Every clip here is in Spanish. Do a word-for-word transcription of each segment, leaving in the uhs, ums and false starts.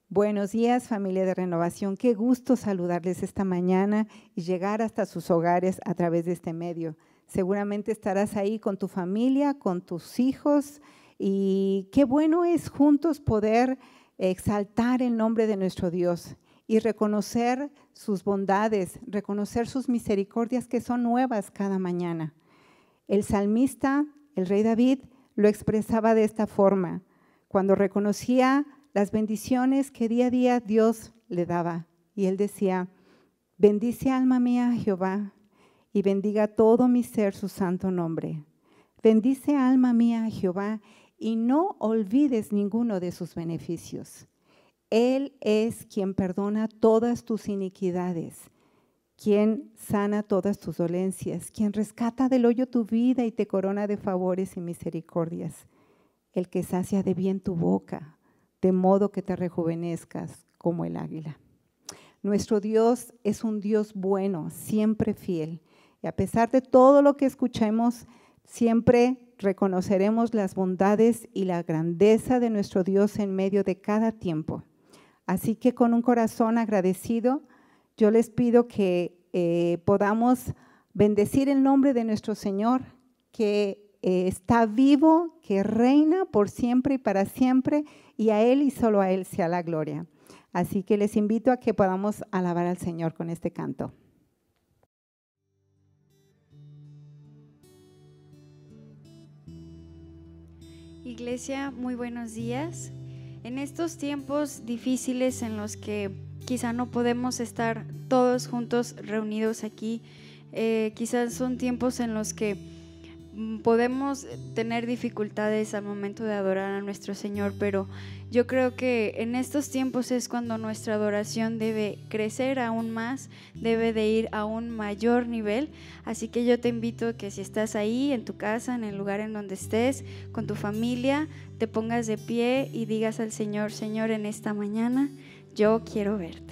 Buenos días, familia de Renovación. Qué gusto saludarles esta mañana y llegar hasta sus hogares a través de este medio. Seguramente estarás ahí con tu familia, con tus hijos, y qué bueno es juntos poder exaltar el nombre de nuestro Dios y reconocer sus bondades, reconocer sus misericordias que son nuevas cada mañana. El salmista, el rey David, lo expresaba de esta forma, cuando reconocía las bendiciones que día a día Dios le daba. Y él decía: bendice alma mía a Jehová, y bendiga todo mi ser su santo nombre. Bendice alma mía a Jehová, y no olvides ninguno de sus beneficios. Él es quien perdona todas tus iniquidades, quien sana todas tus dolencias, quien rescata del hoyo tu vida y te corona de favores y misericordias. El que sacia de bien tu boca, de modo que te rejuvenezcas como el águila. Nuestro Dios es un Dios bueno, siempre fiel. Y a pesar de todo lo que escuchemos, siempre reconoceremos las bondades y la grandeza de nuestro Dios en medio de cada tiempo. Así que con un corazón agradecido, yo les pido que eh, podamos bendecir el nombre de nuestro Señor, que Eh, está vivo, que reina por siempre y para siempre, y a Él y solo a Él sea la gloria. Así que les invito a que podamos alabar al Señor con este canto. Iglesia, muy buenos días. En estos tiempos difíciles en los que quizá no podemos estar todos juntos reunidos aquí, eh, quizás son tiempos en los que podemos tener dificultades al momento de adorar a nuestro Señor, pero yo creo que en estos tiempos es cuando nuestra adoración debe crecer aún más, debe de ir a un mayor nivel. Así que yo te invito a que si estás ahí en tu casa, en el lugar en donde estés, con tu familia, te pongas de pie y digas al Señor: Señor, en esta mañana yo quiero verte.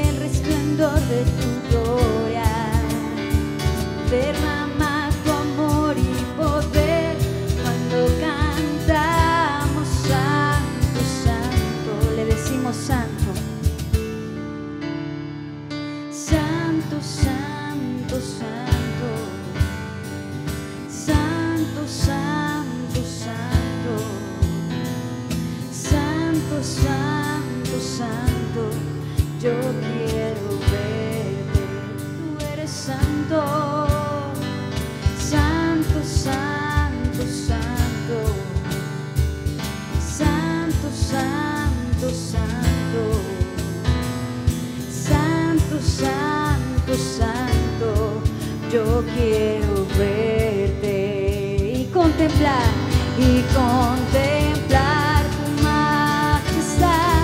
De tu gloria, derrama tu amor. santo, santo, santo, santo, santo, santo, santo, santo, yo quiero verte, tú eres santo, santo, santo, santo, santo, santo, santo. Santo, santo, yo quiero verte y contemplar, y contemplar tu majestad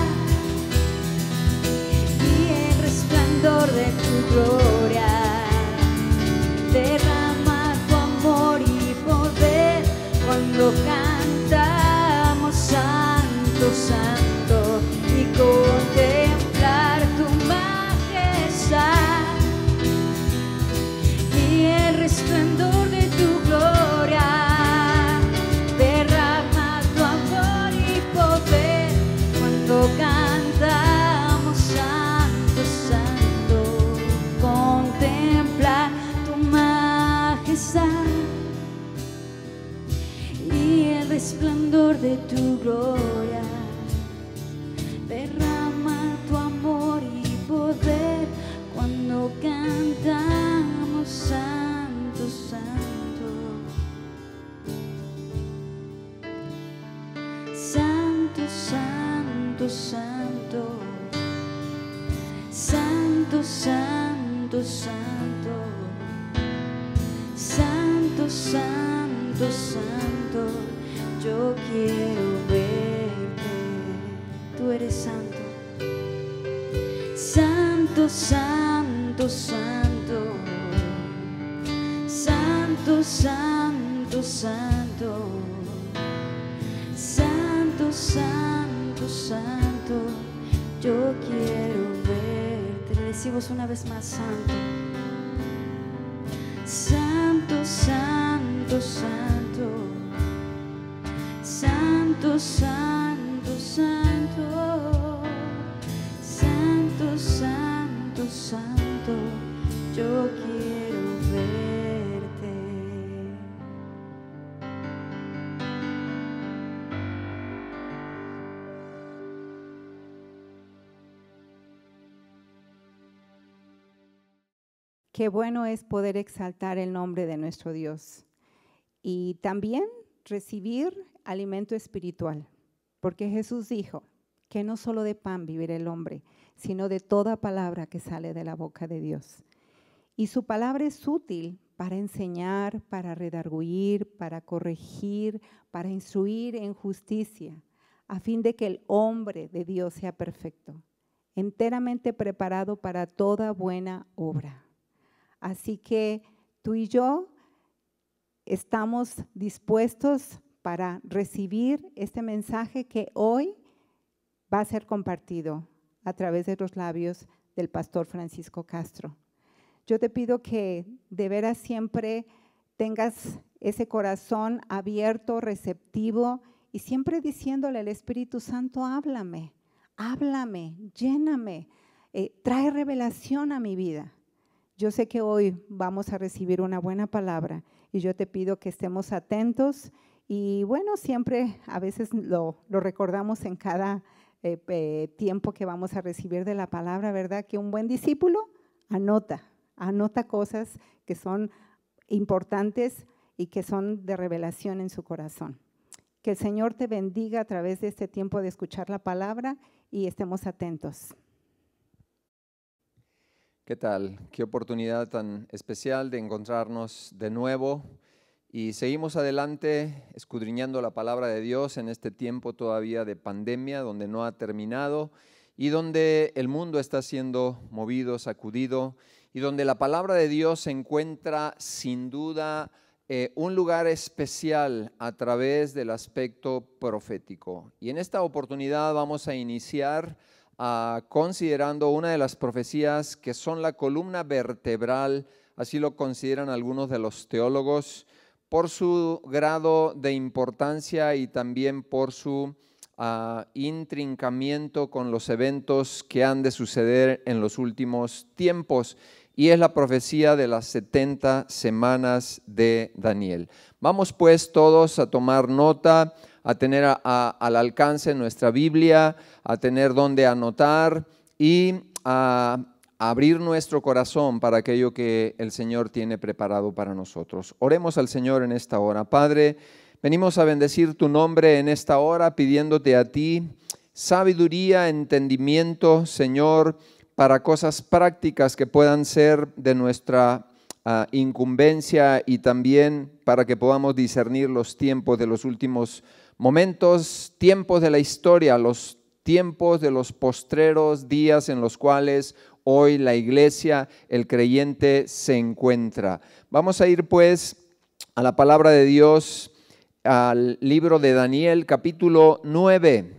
y el resplandor de tu gloria. Derrama tu amor y poder cuando cantamos santo, santo, y contemplar tu y el resplandor de tu gloria. Derrama tu amor y poder cuando cantamos santo, santo. Contemplar tu majestad y el resplandor de tu gloria. Derrama tu amor y poder cuando cantamos santo, santo, santo, santo, santo, santo, santo, santo, santo, santo, santo, yo quiero verte, tú eres santo. Santo, santo, santo, santo, santo, santo, santo, santo, santo, yo quiero verte. Le decimos una vez más, santo, santo, santo, santo, santo, santo, santo. Santo, santo, santo, yo quiero verte. Qué bueno es poder exaltar el nombre de nuestro Dios y también recibir alimento espiritual, porque Jesús dijo que no solo de pan vivirá el hombre, sino de toda palabra que sale de la boca de Dios. Y su palabra es útil para enseñar, para redarguir, para corregir, para instruir en justicia, a fin de que el hombre de Dios sea perfecto, enteramente preparado para toda buena obra. Así que tú y yo estamos dispuestos para recibir este mensaje que hoy va a ser compartido a través de los labios del pastor Francisco Castro. Yo te pido que de veras siempre tengas ese corazón abierto, receptivo y siempre diciéndole al Espíritu Santo, háblame, háblame, lléname, eh, trae revelación a mi vida. Yo sé que hoy vamos a recibir una buena palabra y yo te pido que estemos atentos y bueno, siempre a veces lo, lo recordamos en cada Eh, eh, tiempo que vamos a recibir de la palabra, ¿verdad? Que un buen discípulo anota, anota cosas que son importantes y que son de revelación en su corazón. Que el Señor te bendiga a través de este tiempo de escuchar la palabra y estemos atentos. ¿Qué tal? Qué oportunidad tan especial de encontrarnos de nuevo. Y seguimos adelante escudriñando la palabra de Dios en este tiempo todavía de pandemia, donde no ha terminado y donde el mundo está siendo movido, sacudido y donde la palabra de Dios se encuentra sin duda eh, un lugar especial a través del aspecto profético. Y en esta oportunidad vamos a iniciar uh, considerando una de las profecías que son la columna vertebral, así lo consideran algunos de los teólogos, por su grado de importancia y también por su uh, intrincamiento con los eventos que han de suceder en los últimos tiempos. y es la profecía de las setenta semanas de Daniel. Vamos pues todos a tomar nota, a tener a, a, al alcance nuestra Biblia, a tener donde anotar y a, a abrir nuestro corazón para aquello que el Señor tiene preparado para nosotros. Oremos al Señor en esta hora. Padre, venimos a bendecir tu nombre en esta hora, pidiéndote a ti sabiduría, entendimiento, Señor, para cosas prácticas que puedan ser de nuestra uh, incumbencia y también para que podamos discernir los tiempos de los últimos momentos, tiempos de la historia, los tiempos de los postreros días en los cuales hoy la iglesia, el creyente, se encuentra. Vamos a ir pues a la palabra de Dios, al libro de Daniel, capítulo nueve.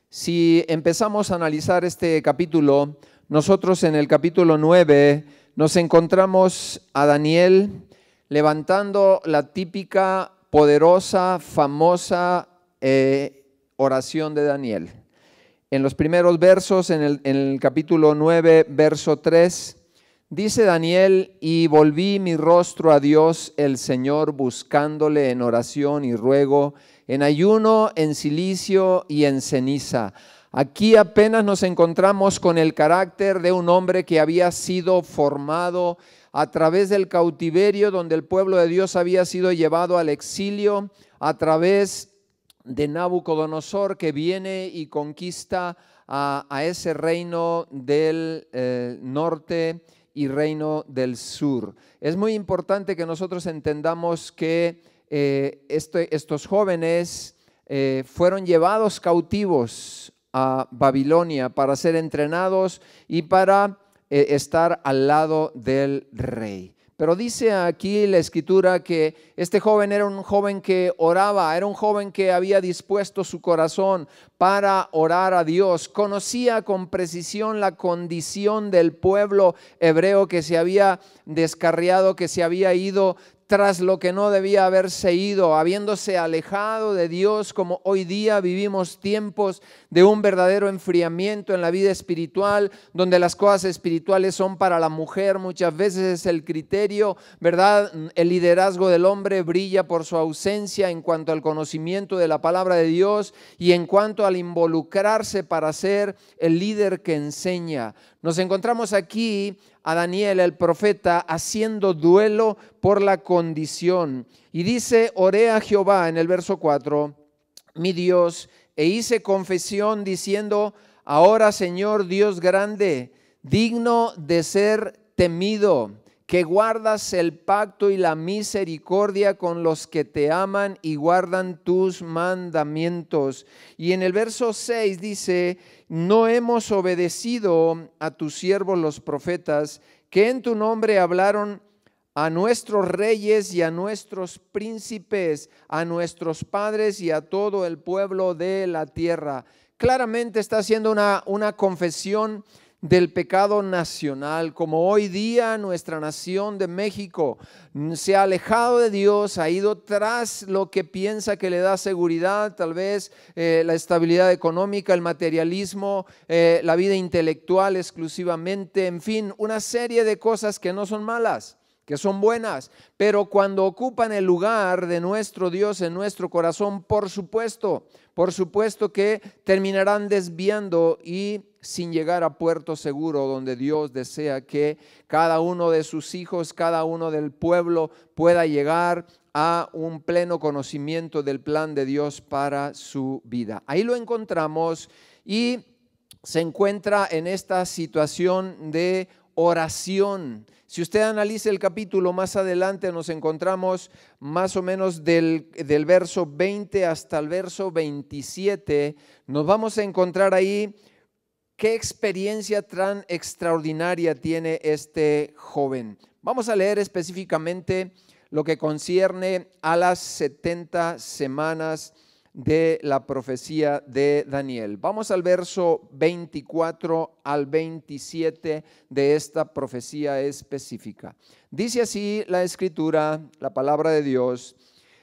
Si empezamos a analizar este capítulo, nosotros en el capítulo nueve nos encontramos a Daniel levantando la típica, poderosa, famosa eh, oración de Daniel. En los primeros versos, en el, en el capítulo nueve, verso tres, dice Daniel: y volví mi rostro a Dios el Señor, buscándole en oración y ruego, en ayuno, en cilicio y en ceniza. Aquí apenas nos encontramos con el carácter de un hombre que había sido formado a través del cautiverio, donde el pueblo de Dios había sido llevado al exilio, a través de Nabucodonosor, que viene y conquista a, a ese reino del eh, norte y reino del sur. Es muy importante que nosotros entendamos que eh, este, estos jóvenes eh, fueron llevados cautivos a Babilonia para ser entrenados y para eh, estar al lado del rey. Pero dice aquí la escritura que este joven era un joven que oraba, era un joven que había dispuesto su corazón para orar a Dios. Conocía con precisión la condición del pueblo hebreo que se había descarriado, que se había ido tras lo que no debía haberse ido, habiéndose alejado de Dios, como hoy día vivimos tiempos de un verdadero enfriamiento en la vida espiritual, donde las cosas espirituales son para la mujer. Muchas veces es el criterio, ¿verdad? El liderazgo del hombre brilla por su ausencia en cuanto al conocimiento de la palabra de Dios y en cuanto al involucrarse para ser el líder que enseña. Nos encontramos aquí a Daniel, el profeta, haciendo duelo por la condición. Y dice: oré a Jehová, en el verso cuatro, mi Dios, e hice confesión diciendo: ahora, Señor Dios grande, digno de ser temido, que guardas el pacto y la misericordia con los que te aman y guardan tus mandamientos. Y en el verso seis dice: no hemos obedecido a tus siervos los profetas, que en tu nombre hablaron a nuestros reyes y a nuestros príncipes, a nuestros padres y a todo el pueblo de la tierra. Claramente está haciendo una, una confesión del pecado nacional, como hoy día nuestra nación de México se ha alejado de Dios, ha ido tras lo que piensa que le da seguridad, tal vez eh, la estabilidad económica, el materialismo, eh, la vida intelectual exclusivamente, en fin, una serie de cosas que no son malas, que son buenas, pero cuando ocupan el lugar de nuestro Dios en nuestro corazón, por supuesto, por supuesto que terminarán desviando y sin llegar a puerto seguro, donde Dios desea que cada uno de sus hijos, cada uno del pueblo pueda llegar a un pleno conocimiento del plan de Dios para su vida. Ahí lo encontramos y se encuentra en esta situación de oración. Si usted analiza el capítulo más adelante, nos encontramos más o menos del, del verso veinte hasta el verso veintisiete. Nos vamos a encontrar ahí qué experiencia tan extraordinaria tiene este joven. Vamos a leer específicamente lo que concierne a las setenta semanas de la profecía de Daniel. Vamos al verso veinticuatro al veintisiete de esta profecía específica. Dice así la escritura, la palabra de Dios.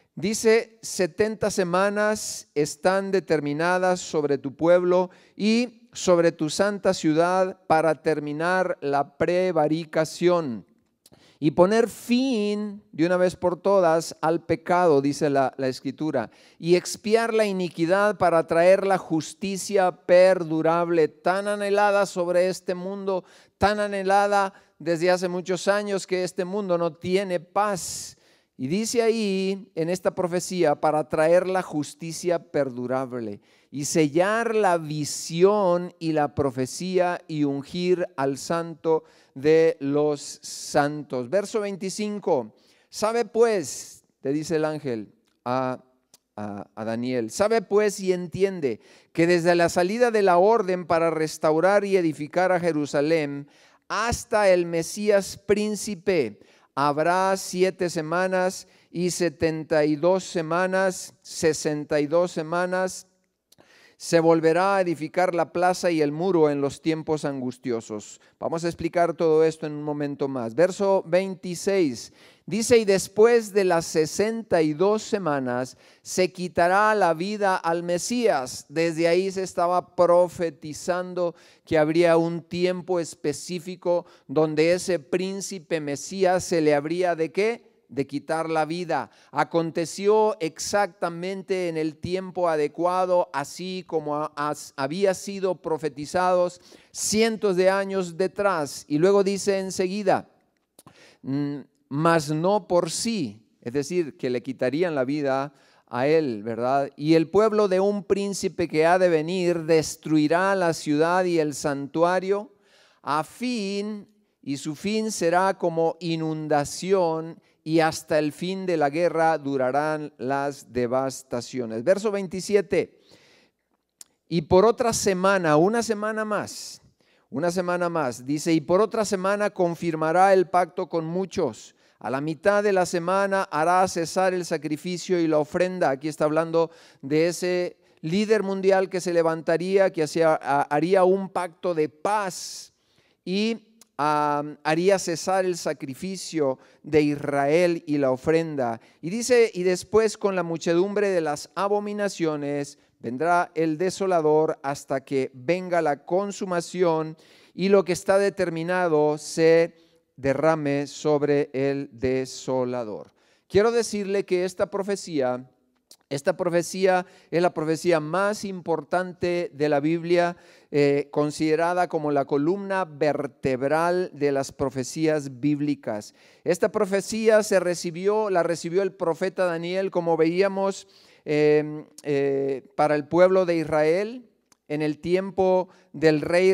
Dice: setenta semanas están determinadas sobre tu pueblo y sobre tu santa ciudad para terminar la prevaricación. y poner fin de una vez por todas al pecado, dice la, la Escritura, y expiar la iniquidad para traer la justicia perdurable, tan anhelada sobre este mundo, tan anhelada desde hace muchos años que este mundo no tiene paz. Y dice ahí en esta profecía, para traer la justicia perdurable y sellar la visión y la profecía y ungir al santo de los santos. Verso veinticinco, sabe pues, te dice el ángel a, a, a Daniel, sabe pues y entiende que desde la salida de la orden para restaurar y edificar a Jerusalén hasta el Mesías príncipe, habrá siete semanas y setenta y dos semanas, sesenta y dos semanas. Se volverá a edificar la plaza y el muro en los tiempos angustiosos. Vamos a explicar todo esto en un momento más. Verso veintiséis dice, y después de las sesenta y dos semanas se quitará la vida al Mesías. Desde ahí se estaba profetizando que habría un tiempo específico donde ese príncipe Mesías se le habría de ¿qué? De quitar la vida. Aconteció exactamente en el tiempo adecuado, así como había sido profetizados cientos de años detrás. Y luego dice enseguida, mas no por sí, es decir, que le quitarían la vida a él, ¿verdad? Y el pueblo de un príncipe que ha de venir destruirá la ciudad y el santuario a fin, y su fin será como inundación, y hasta el fin de la guerra durarán las devastaciones. Verso veintisiete, y por otra semana, una semana más, una semana más, dice, y por otra semana confirmará el pacto con muchos. A la mitad de la semana hará cesar el sacrificio y la ofrenda. Aquí está hablando de ese líder mundial que se levantaría, que hacía, haría un pacto de paz y Um, haría cesar el sacrificio de Israel y la ofrenda. Y dice, y después con la muchedumbre de las abominaciones vendrá el desolador hasta que venga la consumación y lo que está determinado se derrame sobre el desolador. Quiero decirle que esta profecía, esta profecía es la profecía más importante de la Biblia, Eh, considerada como la columna vertebral de las profecías bíblicas. Esta profecía se recibió, la recibió el profeta Daniel, como veíamos, eh, eh, para el pueblo de Israel en el tiempo del rey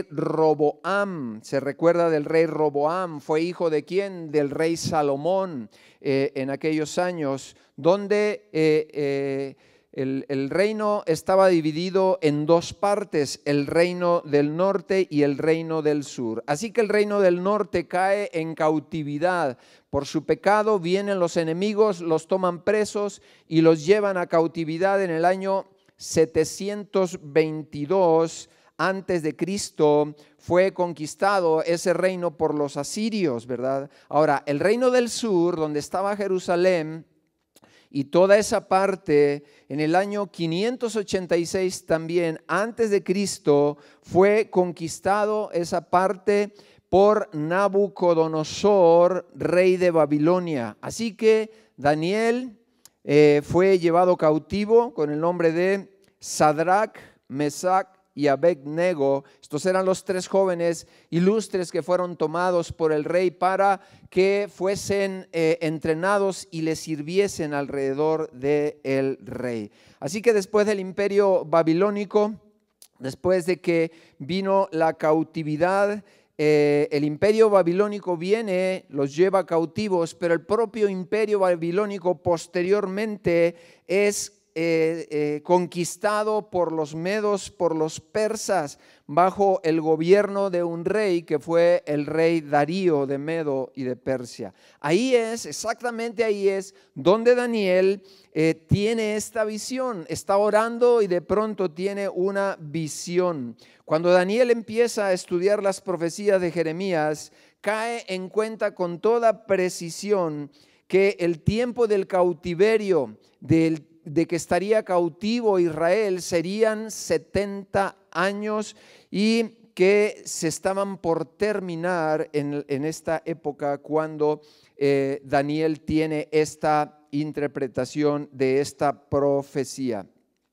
Roboam. Se recuerda del rey Roboam, fue hijo de quién? Del rey Salomón eh, en aquellos años, donde eh, eh, El, el reino estaba dividido en dos partes, el reino del norte y el reino del sur. Así que el reino del norte cae en cautividad. Por su pecado vienen los enemigos, los toman presos y los llevan a cautividad en el año setecientos veintidós antes de Cristo. Fue conquistado ese reino por los asirios, ¿verdad? Ahora, el reino del sur, donde estaba Jerusalén, y toda esa parte en el año quinientos ochenta y seis también antes de Cristo fue conquistado esa parte por Nabucodonosor, rey de Babilonia. Así que Daniel eh, fue llevado cautivo con el nombre de Sadrach, Mesach y Abednego. Estos eran los tres jóvenes ilustres que fueron tomados por el rey para que fuesen eh, entrenados y le sirviesen alrededor del rey. Así que después del imperio babilónico, después de que vino la cautividad, eh, el imperio babilónico viene, los lleva cautivos, pero el propio imperio babilónico posteriormente es Eh, eh, conquistado por los medos, por los persas, bajo el gobierno de un rey que fue el rey Darío de Medo y de Persia. Ahí es, exactamente ahí es, donde Daniel eh, tiene esta visión. Está orando y de pronto tiene una visión. Cuando Daniel empieza a estudiar las profecías de Jeremías, cae en cuenta con toda precisión que el tiempo del cautiverio, del de que estaría cautivo Israel, serían setenta años y que se estaban por terminar en, en esta época cuando eh, Daniel tiene esta interpretación de esta profecía.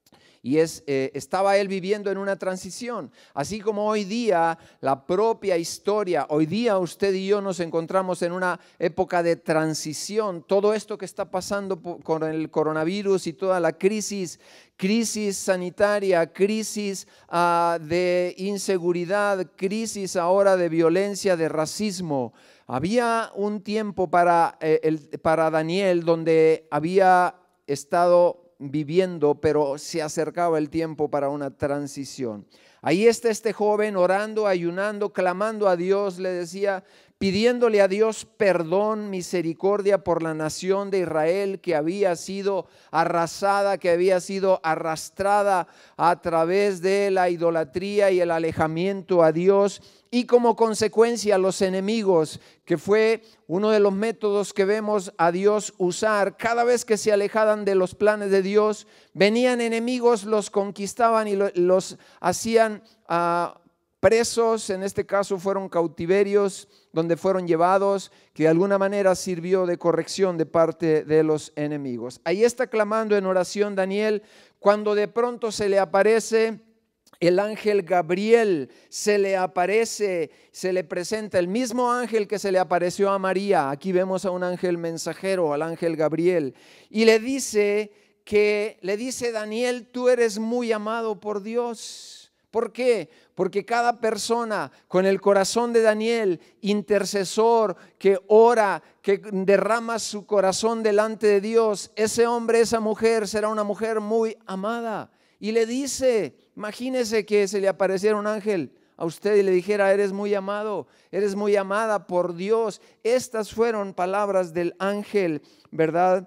Y es, eh, estaba él viviendo en una transición, así como hoy día la propia historia, hoy día usted y yo nos encontramos en una época de transición. Todo esto que está pasando con el coronavirus y toda la crisis, crisis sanitaria, crisis uh, de inseguridad, crisis ahora de violencia, de racismo. Había un tiempo para, eh, el, para Daniel donde había estado viviendo, pero se acercaba el tiempo para una transición. Ahí está este joven orando, ayunando, clamando a Dios, le decía, pidiéndole a Dios perdón, misericordia por la nación de Israel que había sido arrasada, que había sido arrastrada a través de la idolatría y el alejamiento a Dios. Y como consecuencia los enemigos, que fue uno de los métodos que vemos a Dios usar. Cada vez que se alejaban de los planes de Dios, venían enemigos, los conquistaban y los hacían uh, presos. En este caso fueron cautiverios, donde fueron llevados, que de alguna manera sirvió de corrección de parte de los enemigos. Ahí está clamando en oración Daniel, cuando de pronto se le aparece el ángel Gabriel, se le aparece, se le presenta el mismo ángel que se le apareció a María. Aquí vemos a un ángel mensajero, al ángel Gabriel, y le dice que, le dice Daniel, tú eres muy amado por Dios. ¿Por qué? Porque cada persona con el corazón de Daniel, intercesor, que ora, que derrama su corazón delante de Dios, ese hombre, esa mujer será una mujer muy amada. Y le dice, imagínese que se le apareciera un ángel a usted y le dijera, eres muy amado, eres muy amada por Dios. Estas fueron palabras del ángel, ¿verdad?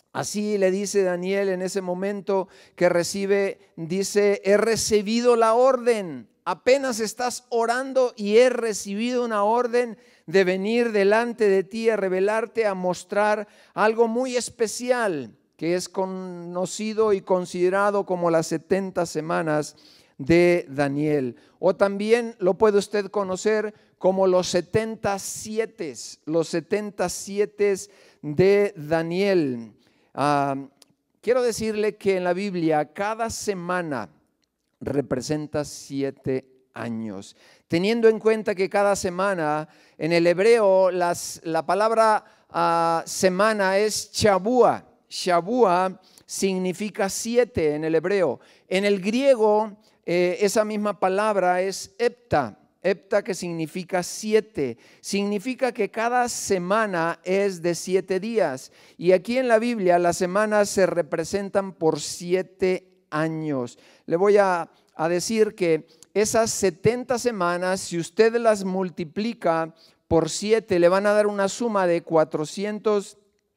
Así le dice Daniel en ese momento que recibe, dice, he recibido la orden. Apenas estás orando y he recibido una orden de venir delante de ti a revelarte, a mostrar algo muy especial, que es conocido y considerado como las setenta semanas de Daniel. O también lo puede usted conocer como los setenta siete, los setenta siete de Daniel. Uh, quiero decirle que en la Biblia cada semana representa siete años. Teniendo en cuenta que cada semana en el hebreo las, la palabra uh, semana es Shabua. Shabua significa siete en el hebreo. En el griego eh, esa misma palabra es hepta, hepta que significa siete. Significa que cada semana es de siete días. Y aquí en la Biblia las semanas se representan por siete años. Le voy a, a decir que esas setenta semanas, si usted las multiplica por siete, le van a dar una suma de cuatrocientos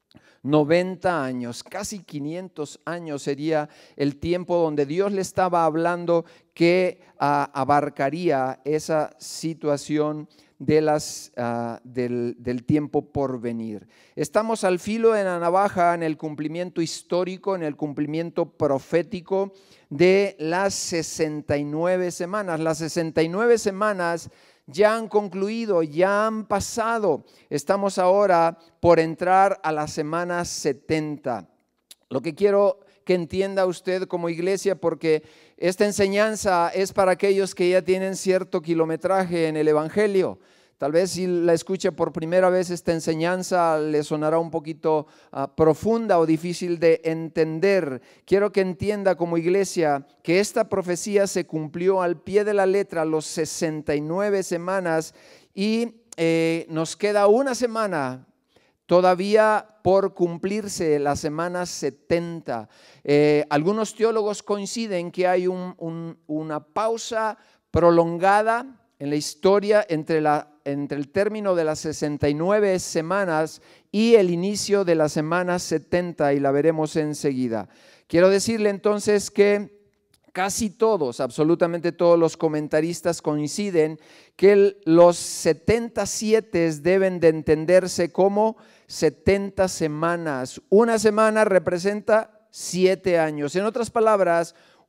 noventa años, casi quinientos años sería el tiempo donde Dios le estaba hablando que uh, abarcaría esa situación de las, uh, del, del tiempo por venir. Estamos al filo de la navaja en el cumplimiento histórico, en el cumplimiento profético de las sesenta y nueve semanas. Las sesenta y nueve semanas ya han concluido, ya han pasado. Estamos ahora por entrar a la semana setenta. Lo que quiero que entienda usted como iglesia, porque esta enseñanza es para aquellos que ya tienen cierto kilometraje en el Evangelio. Tal vez si la escucha por primera vez esta enseñanza le sonará un poquito uh, profunda o difícil de entender. Quiero que entienda como iglesia que esta profecía se cumplió al pie de la letra, los sesenta y nueve semanas, y eh, nos queda una semana todavía por cumplirse, la semana setenta. Eh, algunos teólogos coinciden que hay un, un, una pausa prolongada en la historia entre, la, entre el término de las sesenta y nueve semanas y el inicio de la semana setenta, y la veremos enseguida. Quiero decirle entonces que casi todos, absolutamente todos los comentaristas coinciden que el, los setenta siete deben de entenderse como setenta semanas. Una semana representa siete años. En otras palabras,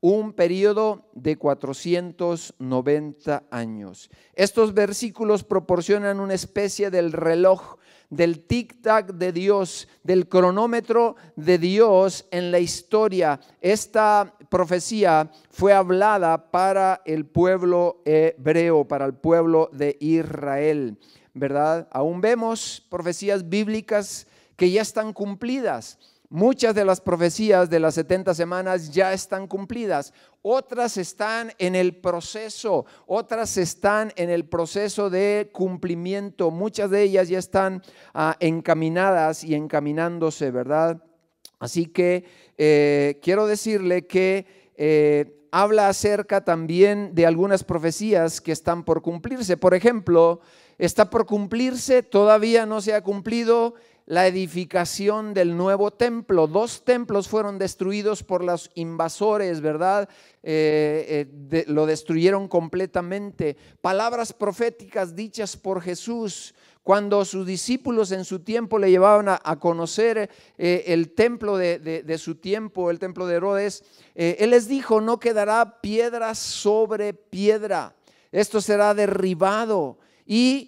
un periodo de cuatrocientos noventa años. Estos versículos proporcionan una especie del reloj, del tic-tac de Dios, del cronómetro de Dios en la historia. Esta profecía fue hablada para el pueblo hebreo, para el pueblo de Israel, ¿verdad? Aún vemos profecías bíblicas que ya están cumplidas. Muchas de las profecías de las setenta semanas ya están cumplidas. Otras están en el proceso, otras están en el proceso de cumplimiento. Muchas de ellas ya están uh, encaminadas y encaminándose, ¿verdad? Así que eh, quiero decirle que eh, habla acerca también de algunas profecías que están por cumplirse. Por ejemplo, está por cumplirse, todavía no se ha cumplido, la edificación del nuevo templo. Dos templos fueron destruidos por los invasores, ¿verdad? Eh, eh, de, lo destruyeron completamente. Palabras proféticas dichas por Jesús cuando sus discípulos en su tiempo le llevaban a, a conocer eh, el templo de, de, de su tiempo, el templo de Herodes. Eh, él les dijo: no quedará piedra sobre piedra, esto será derribado. Y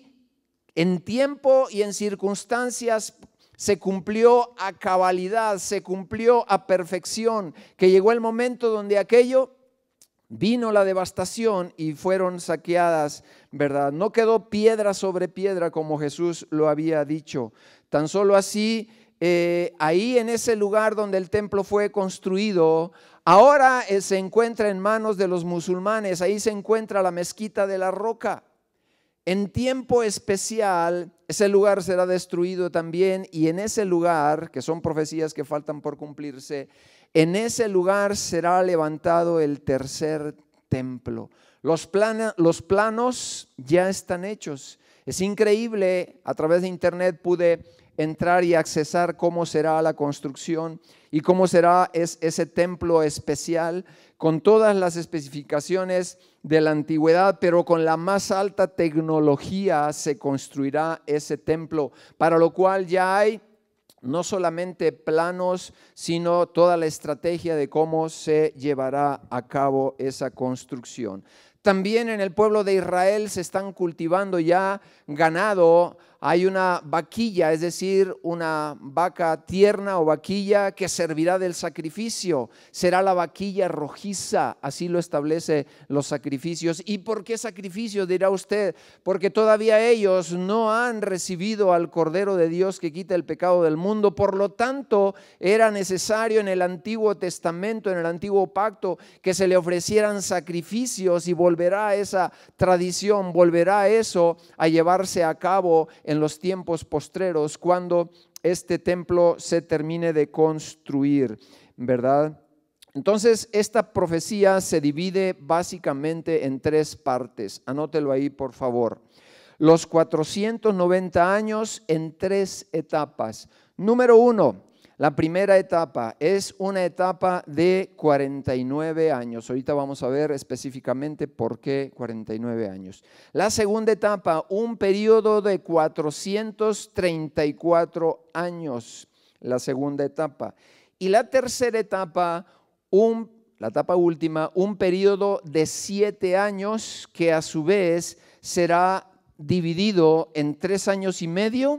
en tiempo y en circunstancias se cumplió a cabalidad, se cumplió a perfección, que llegó el momento donde aquello vino la devastación y fueron saqueadas, ¿verdad? No quedó piedra sobre piedra como Jesús lo había dicho. Tan solo así, eh, ahí en ese lugar donde el templo fue construido, ahora eh, se encuentra en manos de los musulmanes. Ahí se encuentra la mezquita de la Roca. En tiempo especial, ese lugar será destruido también, y en ese lugar, que son profecías que faltan por cumplirse, en ese lugar será levantado el tercer templo. Los, plana, los planos ya están hechos. Es increíble, a través de internet pude entrar y accesar cómo será la construcción y cómo será es, ese templo especial, con todas las especificaciones de la antigüedad, pero con la más alta tecnología se construirá ese templo, para lo cual ya hay no solamente planos, sino toda la estrategia de cómo se llevará a cabo esa construcción. También en el pueblo de Israel se están cultivando ya ganado. Hay una vaquilla, es decir, una vaca tierna o vaquilla que servirá del sacrificio. Será la vaquilla rojiza, así lo establece los sacrificios. ¿Y por qué sacrificio, dirá usted? Porque todavía ellos no han recibido al Cordero de Dios que quita el pecado del mundo. Por lo tanto, era necesario en el Antiguo Testamento, en el Antiguo Pacto, que se le ofrecieran sacrificios, y volverá esa tradición, volverá eso a llevarse a cabo en los tiempos postreros, cuando este templo se termine de construir, ¿verdad? Entonces, esta profecía se divide básicamente en tres partes. Anótelo ahí, por favor. Los cuatrocientos noventa años en tres etapas. Número uno, la primera etapa es una etapa de cuarenta y nueve años. Ahorita vamos a ver específicamente por qué cuarenta y nueve años. La segunda etapa, un periodo de cuatrocientos treinta y cuatro años. La segunda etapa. Y la tercera etapa, un, la etapa última, un periodo de siete años que a su vez será dividido en tres años y medio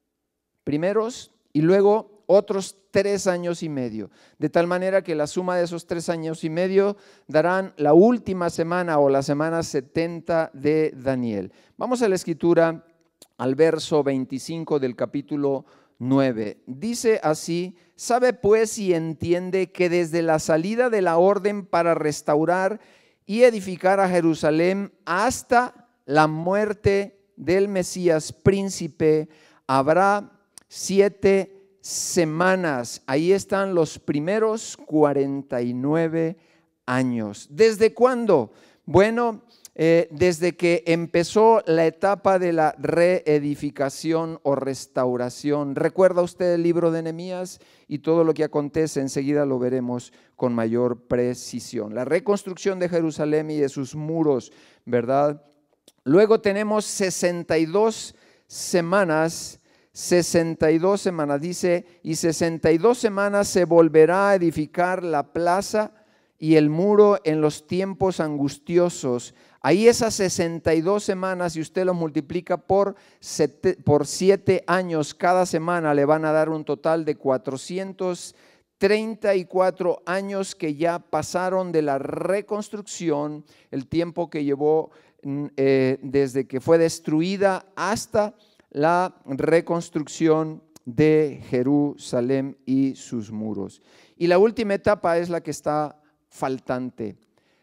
primeros y luego otros tres años y medio, de tal manera que la suma de esos tres años y medio darán la última semana o la semana setenta de Daniel. Vamos a la escritura, al verso veinticinco del capítulo nueve. Dice así: sabe pues y entiende que desde la salida de la orden para restaurar y edificar a Jerusalén hasta la muerte del Mesías príncipe habrá siete semanas. Ahí están los primeros cuarenta y nueve años. ¿Desde cuándo? Bueno, eh, desde que empezó la etapa de la reedificación o restauración. ¿Recuerda usted el libro de Nehemías? Y todo lo que acontece enseguida lo veremos con mayor precisión. La reconstrucción de Jerusalén y de sus muros, ¿verdad? Luego tenemos sesenta y dos semanas. sesenta y dos semanas, dice, y sesenta y dos semanas se volverá a edificar la plaza y el muro en los tiempos angustiosos. Ahí esas sesenta y dos semanas, si usted lo multiplica por, sete, por siete años, cada semana le van a dar un total de cuatrocientos treinta y cuatro años que ya pasaron de la reconstrucción, el tiempo que llevó eh, desde que fue destruida hasta la reconstrucción de Jerusalén y sus muros. Y la última etapa es la que está faltante,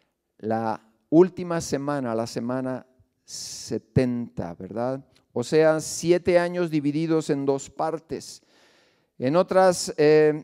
la última semana, la semana setenta, ¿verdad? O sea, siete años divididos en dos partes. En otras eh,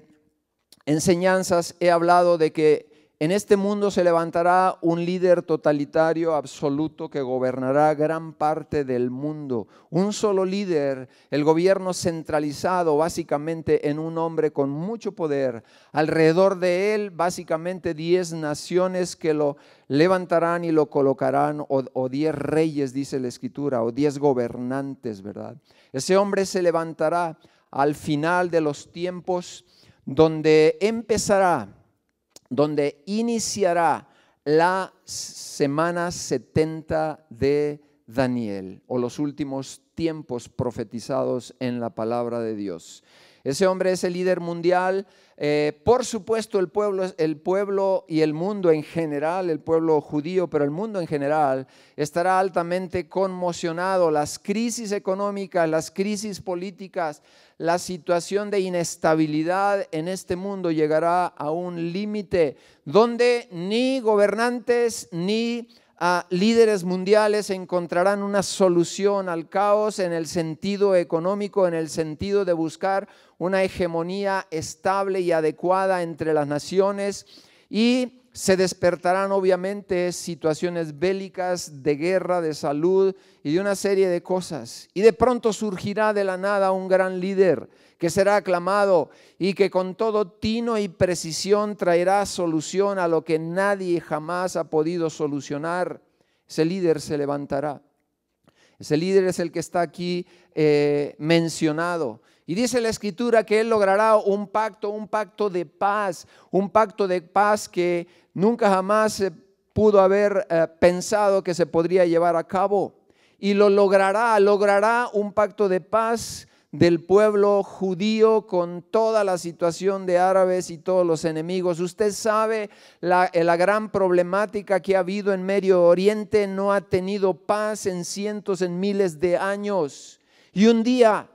enseñanzas he hablado de que en este mundo se levantará un líder totalitario absoluto que gobernará gran parte del mundo. Un solo líder, el gobierno centralizado básicamente en un hombre con mucho poder. Alrededor de él básicamente diez naciones que lo levantarán y lo colocarán, o, o diez reyes, dice la Escritura, o diez gobernantes, ¿verdad? Ese hombre se levantará al final de los tiempos, donde empezará, donde iniciará la semana setenta de Daniel, o los últimos tiempos profetizados en la palabra de Dios. Ese hombre es el líder mundial. Eh, por supuesto, el pueblo, el pueblo y el mundo en general, el pueblo judío, pero el mundo en general estará altamente conmocionado. Las crisis económicas, las crisis políticas, la situación de inestabilidad en este mundo llegará a un límite donde ni gobernantes ni a líderes mundiales encontrarán una solución al caos en el sentido económico, en el sentido de buscar una hegemonía estable y adecuada entre las naciones, y se despertarán obviamente situaciones bélicas, de guerra, de salud y de una serie de cosas. Y de pronto surgirá de la nada un gran líder que será aclamado y que con todo tino y precisión traerá solución a lo que nadie jamás ha podido solucionar. Ese líder se levantará. Ese líder es el que está aquí eh, mencionado. Y dice la Escritura que él logrará un pacto, un pacto de paz, un pacto de paz que nunca jamás se pudo haber eh, pensado que se podría llevar a cabo. Y lo logrará, logrará un pacto de paz del pueblo judío con toda la situación de árabes y todos los enemigos. Usted sabe la, la gran problemática que ha habido en Medio Oriente. No ha tenido paz en cientos, en miles de años. Y un día,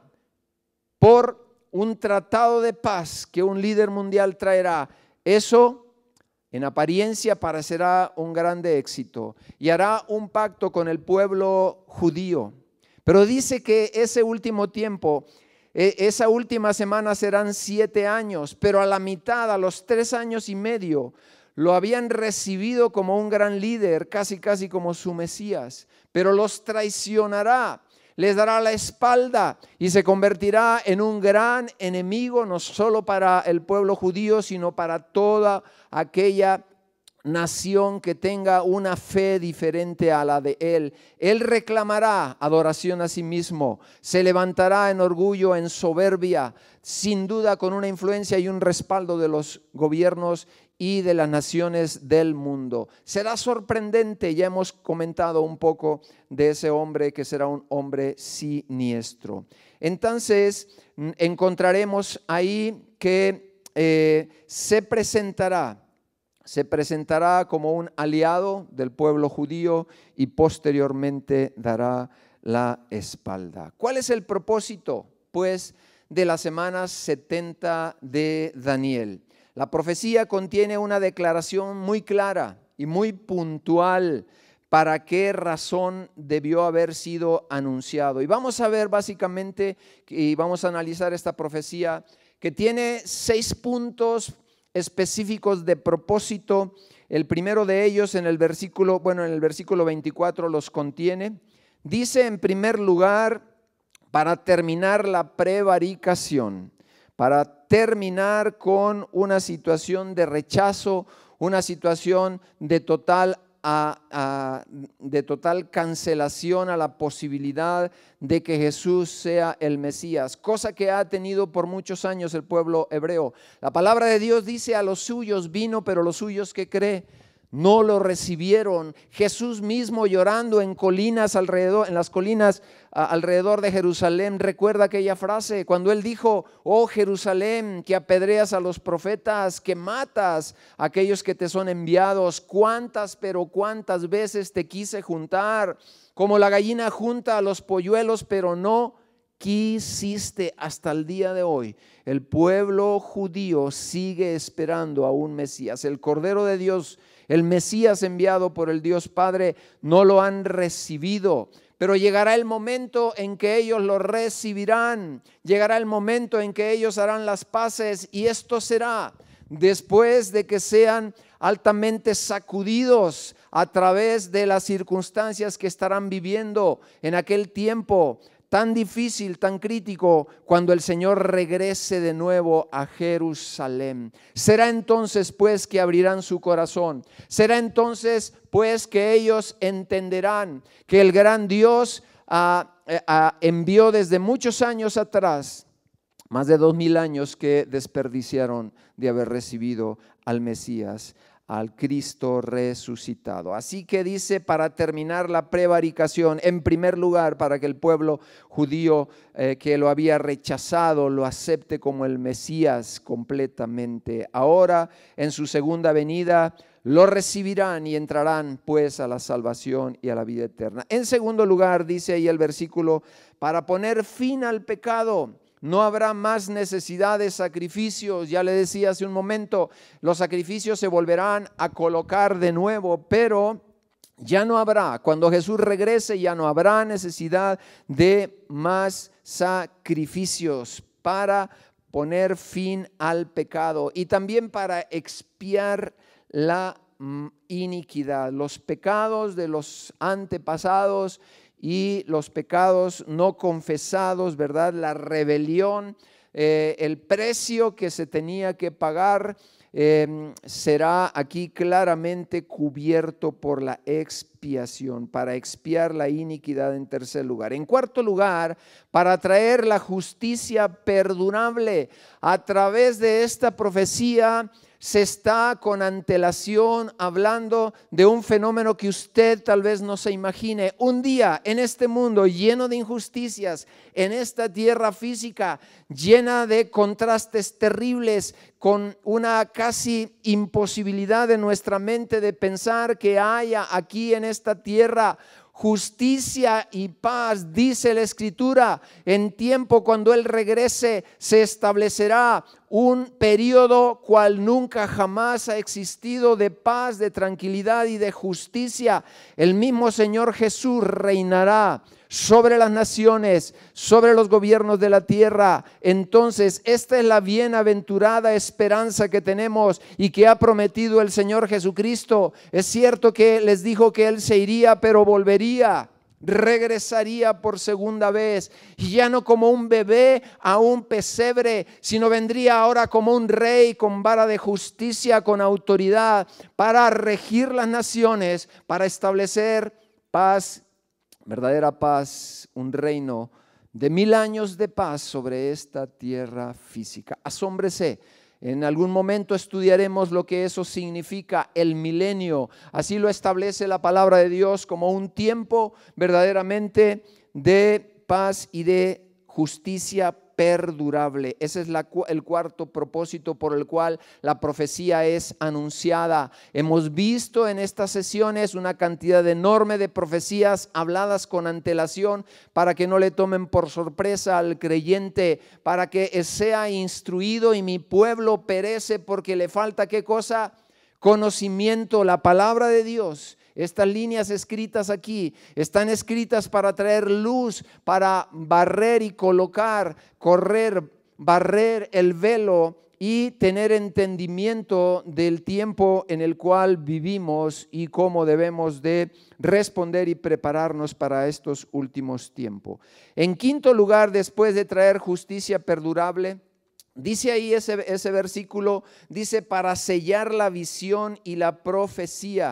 por un tratado de paz que un líder mundial traerá, eso en apariencia parecerá un grande éxito y hará un pacto con el pueblo judío. Pero dice que ese último tiempo, esa última semana serán siete años, pero a la mitad, a los tres años y medio, lo habían recibido como un gran líder, casi casi como su Mesías, pero los traicionará, les dará la espalda y se convertirá en un gran enemigo, no solo para el pueblo judío, sino para toda aquella nación que tenga una fe diferente a la de él. Él reclamará adoración a sí mismo, se levantará en orgullo, en soberbia, sin duda con una influencia y un respaldo de los gobiernos y de las naciones del mundo. Será sorprendente, ya hemos comentado un poco de ese hombre que será un hombre siniestro. Entonces encontraremos ahí que eh, se presentará se presentará como un aliado del pueblo judío y posteriormente dará la espalda. ¿Cuál es el propósito, pues, de las semanas setenta de Daniel? La profecía contiene una declaración muy clara y muy puntual para qué razón debió haber sido anunciado. Y vamos a ver básicamente, y vamos a analizar esta profecía que tiene seis puntos específicos de propósito. El primero de ellos en el versículo, bueno, en el versículo veinticuatro los contiene. Dice en primer lugar, para terminar la prevaricación, para terminar con una situación de rechazo, una situación de total a, a, de total cancelación a la posibilidad de que Jesús sea el Mesías, cosa que ha tenido por muchos años el pueblo hebreo. La palabra de Dios dice: a los suyos vino, pero los suyos, ¿qué cree? No lo recibieron. Jesús mismo, llorando en colinas alrededor, en las colinas a, alrededor de Jerusalén, recuerda aquella frase cuando él dijo: oh Jerusalén, que apedreas a los profetas, que matas a aquellos que te son enviados, cuántas, pero cuántas veces te quise juntar, como la gallina junta a los polluelos, pero no quisiste. Hasta el día de hoy el pueblo judío sigue esperando a un Mesías, el Cordero de Dios, el Mesías enviado por el Dios Padre. No lo han recibido, pero llegará el momento en que ellos lo recibirán. Llegará el momento en que ellos harán las paces, y esto será después de que sean altamente sacudidos a través de las circunstancias que estarán viviendo en aquel tiempo tan difícil, tan crítico, cuando el Señor regrese de nuevo a Jerusalén. Será entonces pues que abrirán su corazón. Será entonces pues que ellos entenderán que el gran Dios ah, ah, envió desde muchos años atrás, más de dos mil años que desperdiciaron de haber recibido al Mesías, al Cristo resucitado. Así que dice, para terminar la prevaricación, en primer lugar, para que el pueblo judío eh, que lo había rechazado lo acepte como el Mesías completamente. Ahora, en su segunda venida, lo recibirán y entrarán pues a la salvación y a la vida eterna. En segundo lugar, dice ahí el versículo, para poner fin al pecado. No habrá más necesidad de sacrificios. Ya le decía hace un momento, los sacrificios se volverán a colocar de nuevo, pero ya no habrá, cuando Jesús regrese, ya no habrá necesidad de más sacrificios para poner fin al pecado y también para expiar la iniquidad, los pecados de los antepasados y los pecados no confesados, ¿verdad? La rebelión, eh, el precio que se tenía que pagar eh, será aquí claramente cubierto por la expiación, para expiar la iniquidad en tercer lugar. En cuarto lugar, para traer la justicia perdurable. A través de esta profecía se está con antelación hablando de un fenómeno que usted tal vez no se imagine. Un día en este mundo lleno de injusticias, en esta tierra física llena de contrastes terribles, con una casi imposibilidad de nuestra mente de pensar que haya aquí en esta tierra justicia y paz, dice la Escritura. En tiempo cuando Él regrese se establecerá un periodo cual nunca jamás ha existido, de paz, de tranquilidad y de justicia. El mismo Señor Jesús reinará sobre las naciones, sobre los gobiernos de la tierra. Entonces, esta es la bienaventurada esperanza que tenemos y que ha prometido el Señor Jesucristo. Es cierto que les dijo que Él se iría, pero volvería, regresaría por segunda vez, y ya no como un bebé a un pesebre, sino vendría ahora como un rey con vara de justicia, con autoridad, para regir las naciones, para establecer paz, verdadera paz, un reino de mil años de paz sobre esta tierra física. Asómbrese. En algún momento estudiaremos lo que eso significa, el milenio. Así lo establece la palabra de Dios, como un tiempo verdaderamente de paz y de justicia perdurable. Ese es la, el cuarto propósito por el cual la profecía es anunciada. Hemos visto en estas sesiones una cantidad enorme de profecías habladas con antelación para que no le tomen por sorpresa al creyente, para que sea instruido. Y mi pueblo perece porque le falta, ¿qué cosa? Conocimiento. La palabra de Dios. Estas líneas escritas aquí están escritas para traer luz, para barrer y colocar, correr, barrer el velo y tener entendimiento del tiempo en el cual vivimos y cómo debemos de responder y prepararnos para estos últimos tiempos. En quinto lugar, después de traer justicia perdurable, dice ahí ese, ese versículo, dice para sellar la visión y la profecía.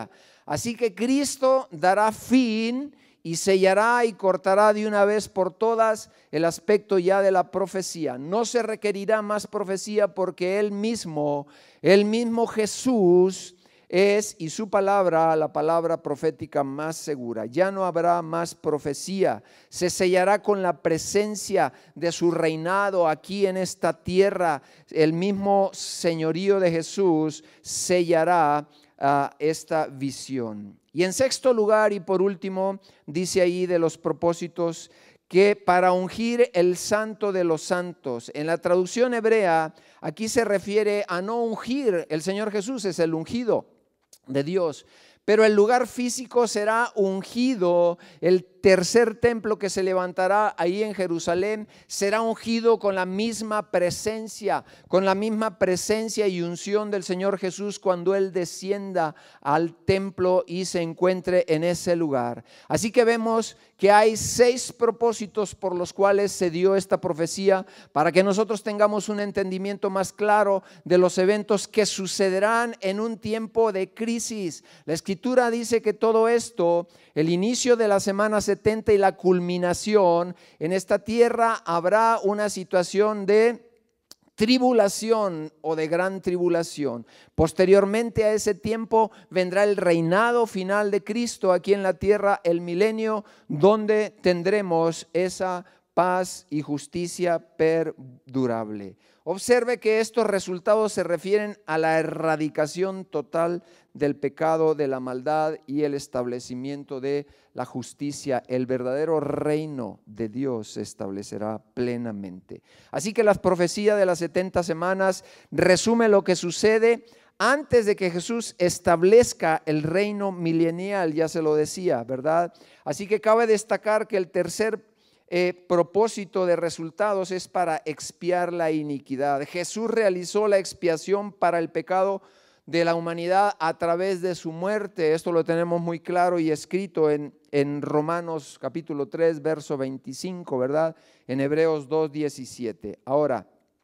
Así que Cristo dará fin y sellará y cortará de una vez por todas el aspecto ya de la profecía. No se requerirá más profecía porque Él mismo, el mismo Jesús es, y su palabra, la palabra profética más segura. Ya no habrá más profecía. Se sellará con la presencia de su reinado aquí en esta tierra. El mismo señorío de Jesús sellará uh, esta visión. Y en sexto lugar y por último, dice ahí de los propósitos que para ungir el santo de los santos. En la traducción hebrea, aquí se refiere a no ungir. El Señor Jesús es el ungido de Dios, pero el lugar físico será ungido. El tercer templo que se levantará ahí en Jerusalén será ungido con la misma presencia, con la misma presencia y unción del Señor Jesús cuando Él descienda al templo y se encuentre en ese lugar. Así que vemos que hay seis propósitos por los cuales se dio esta profecía, para que nosotros tengamos un entendimiento más claro de los eventos que sucederán en un tiempo de crisis. La Escritura dice que todo esto, el inicio de la semana setenta y la culminación, en esta tierra habrá una situación de tribulación o de gran tribulación. Posteriormente a ese tiempo vendrá el reinado final de Cristo aquí en la tierra, el milenio, donde tendremos esa paz y justicia perdurable. Observe que estos resultados se refieren a la erradicación total del pecado, de la maldad y el establecimiento de la justicia. El verdadero reino de Dios se establecerá plenamente. Así que la profecía de las setenta semanas resume lo que sucede antes de que Jesús establezca el reino milenial, ya se lo decía, ¿verdad? Así que cabe destacar que el tercer Eh, propósito de resultados es para expiar la iniquidad. Jesús realizó la expiación para el pecado de la humanidad a través de su muerte. Esto lo tenemos muy claro y escrito en, en Romanos capítulo tres, verso veinticinco, ¿verdad? En Hebreos dos, diecisiete. Ahora,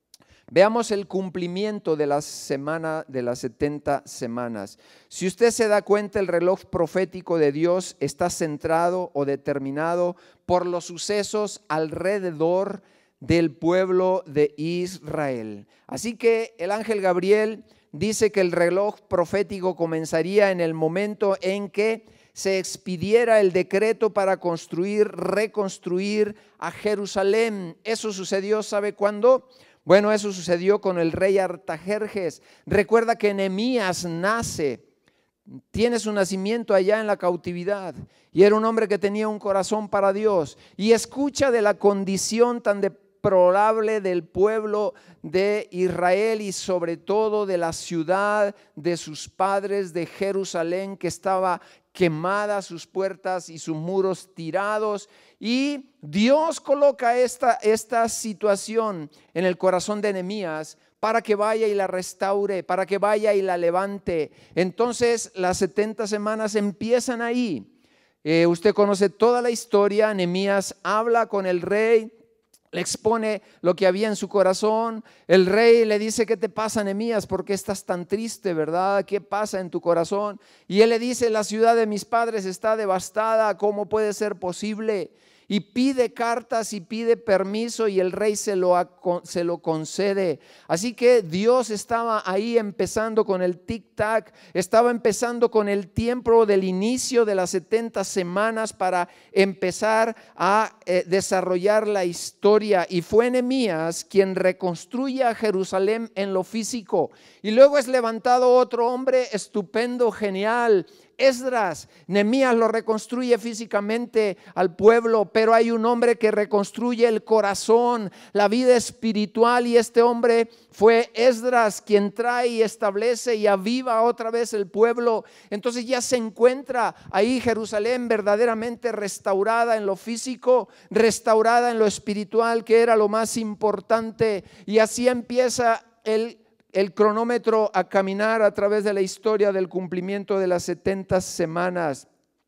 veamos el cumplimiento de la semana de las setenta semanas. Si usted se da cuenta, el reloj profético de Dios está centrado o determinado por los sucesos alrededor del pueblo de Israel. Así que el ángel Gabriel dice que el reloj profético comenzaría en el momento en que se expidiera el decreto para construir, reconstruir a Jerusalén. Eso sucedió, ¿sabe cuándo? Bueno, eso sucedió con el rey Artajerjes. Recuerda que Nehemías nace, tiene su nacimiento allá en la cautividad, y era un hombre que tenía un corazón para Dios, y escucha de la condición tan deplorable del pueblo de Israel y sobre todo de la ciudad de sus padres de Jerusalén, que estaba quemada sus puertas y sus muros tirados. Y Dios coloca esta, esta situación en el corazón de Nehemías para que vaya y la restaure, para que vaya y la levante. Entonces las setenta semanas empiezan ahí. Eh, usted conoce toda la historia. Nehemías habla con el rey, le expone lo que había en su corazón. El rey le dice: ¿qué te pasa, Nehemías? ¿Por qué estás tan triste, verdad? ¿Qué pasa en tu corazón? Y él le dice: la ciudad de mis padres está devastada, ¿cómo puede ser posible? Y pide cartas y pide permiso, y el rey se lo, se lo concede. Así que Dios estaba ahí empezando con el tic-tac, estaba empezando con el tiempo del inicio de las setenta semanas para empezar a eh, desarrollar la historia. Y fue Nehemías quien reconstruye a Jerusalén en lo físico. Y luego es levantado otro hombre estupendo, genial, Esdras. Nehemías lo reconstruye físicamente al pueblo, pero hay un hombre que reconstruye el corazón, la vida espiritual, y este hombre fue Esdras, quien trae y establece y aviva otra vez el pueblo. Entonces ya se encuentra ahí Jerusalén verdaderamente restaurada en lo físico, restaurada en lo espiritual, que era lo más importante, y así empieza el el cronómetro a caminar a través de la historia del cumplimiento de las setenta semanas.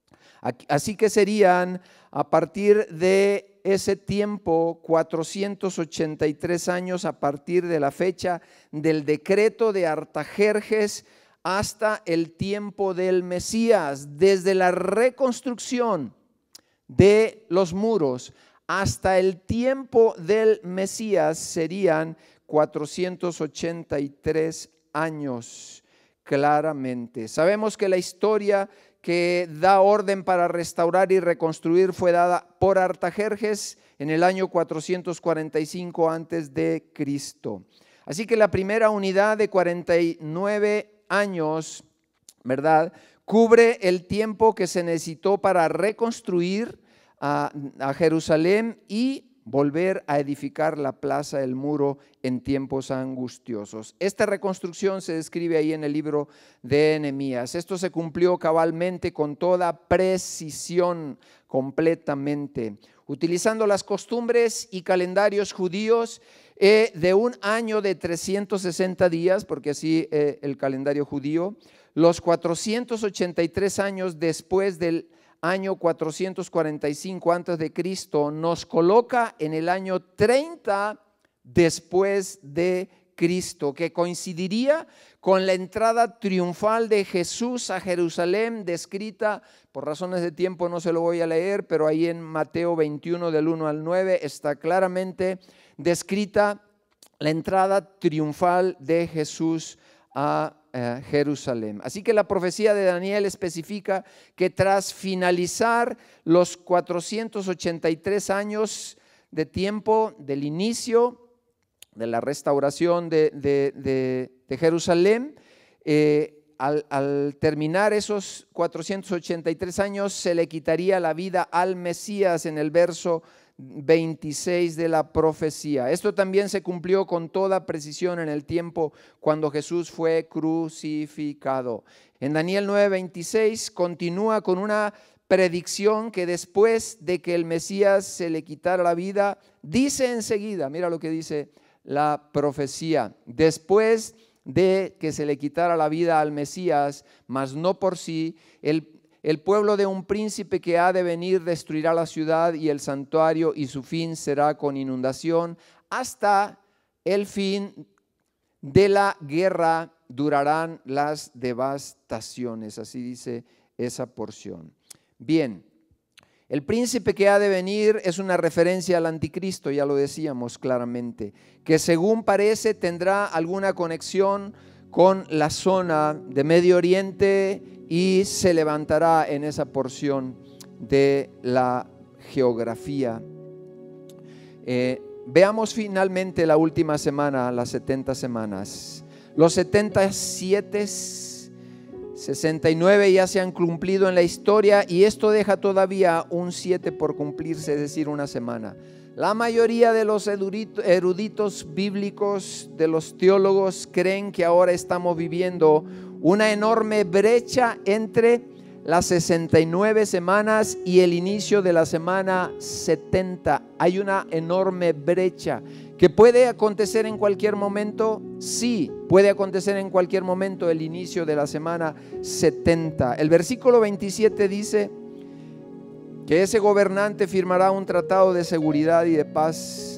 Así que serían, a partir de ese tiempo, cuatrocientos ochenta y tres años a partir de la fecha del decreto de Artajerjes hasta el tiempo del Mesías. Desde la reconstrucción de los muros hasta el tiempo del Mesías serían cuatrocientos ochenta y tres años claramente. Sabemos que la historia que da orden para restaurar y reconstruir fue dada por Artajerjes en el año cuatrocientos cuarenta y cinco antes de Cristo. Así que la primera unidad de cuarenta y nueve años, ¿verdad?, cubre el tiempo que se necesitó para reconstruir a, a Jerusalén y volver a edificar la plaza del muro en tiempos angustiosos. Esta reconstrucción se describe ahí en el libro de Nehemías. Esto se cumplió cabalmente con toda precisión, completamente, utilizando las costumbres y calendarios judíos eh, de un año de trescientos sesenta días, porque así eh, el calendario judío, los cuatrocientos ochenta y tres años después del año cuatrocientos cuarenta y cinco antes de Cristo nos coloca en el año treinta después de Cristo, que coincidiría con la entrada triunfal de Jesús a Jerusalén, descrita, por razones de tiempo no se lo voy a leer, pero ahí en Mateo veintiuno del uno al nueve está claramente descrita la entrada triunfal de Jesús a eh, Jerusalén. Así que la profecía de Daniel especifica que tras finalizar los cuatrocientos ochenta y tres años de tiempo del inicio de la restauración de, de, de, de Jerusalén, eh, al, al terminar esos cuatrocientos ochenta y tres años se le quitaría la vida al Mesías en el verso veintiséis de la profecía. Esto también se cumplió con toda precisión en el tiempo cuando Jesús fue crucificado. En Daniel nueve veintiséis continúa con una predicción que después de que el Mesías se le quitara la vida, dice enseguida, mira lo que dice la profecía, después de que se le quitara la vida al Mesías, mas no por sí, el El pueblo de un príncipe que ha de venir destruirá la ciudad y el santuario, y su fin será con inundación. Hasta el fin de la guerra durarán las devastaciones. Así dice esa porción. Bien, el príncipe que ha de venir es una referencia al anticristo, ya lo decíamos claramente, que según parece tendrá alguna conexión con la zona de Medio Oriente y se levantará en esa porción de la geografía. Eh, veamos finalmente la última semana, las setenta semanas. Los setenta y siete, sesenta y nueve ya se han cumplido en la historia y esto deja todavía un siete por cumplirse, es decir, una semana. La mayoría de los eruditos bíblicos, de los teólogos, creen que ahora estamos viviendo una enorme brecha entre las sesenta y nueve semanas y el inicio de la semana setenta. Hay una enorme brecha que puede acontecer en cualquier momento. Sí, puede acontecer en cualquier momento el inicio de la semana setenta. El versículo veintisiete dice que ese gobernante firmará un tratado de seguridad y de paz.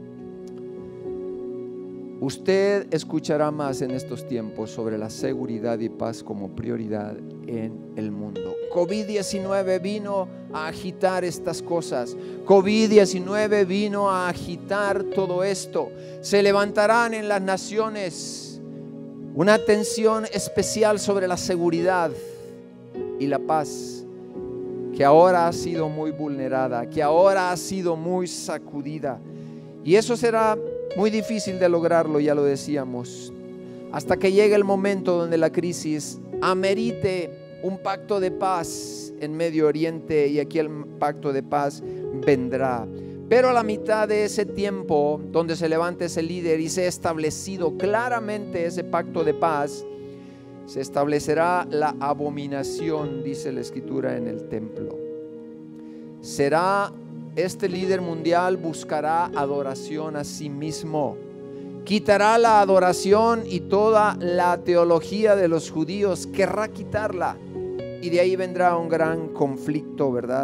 Usted escuchará más en estos tiempos sobre la seguridad y paz como prioridad en el mundo. COVID diecinueve vino a agitar estas cosas. COVID diecinueve vino a agitar todo esto. Se levantarán en las naciones una atención especial sobre la seguridad y la paz, que ahora ha sido muy vulnerada, que ahora ha sido muy sacudida. Y eso será muy difícil de lograrlo, ya lo decíamos, hasta que llegue el momento donde la crisis amerite un pacto de paz en Medio Oriente, y aquí el pacto de paz vendrá. Pero a la mitad de ese tiempo, donde se levante ese líder y se ha establecido claramente ese pacto de paz, se establecerá la abominación, dice la Escritura, en el templo. Será este líder mundial, buscará adoración a sí mismo, quitará la adoración y toda la teología de los judíos, querrá quitarla, y de ahí vendrá un gran conflicto, ¿verdad?